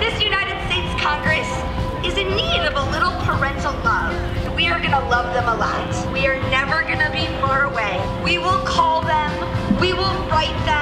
This United States Congress is in need of a little parental love. We are gonna love them a lot. We are never gonna be far away. We will call them, we will write them,